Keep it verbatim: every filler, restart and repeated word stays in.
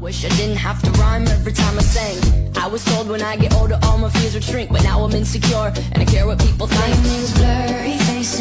wish I didn't have to rhyme every time I sang. I was told when I get older all my fears would shrink, but now I'm insecure and I care what people think. My name's Blurryface,